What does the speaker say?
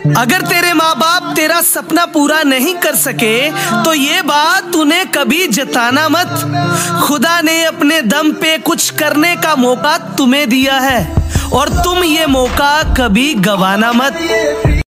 अगर तेरे माँ बाप तेरा सपना पूरा नहीं कर सके तो ये बात तूने कभी जताना मत। खुदा ने अपने दम पे कुछ करने का मौका तुम्हें दिया है और तुम ये मौका कभी गवाना मत।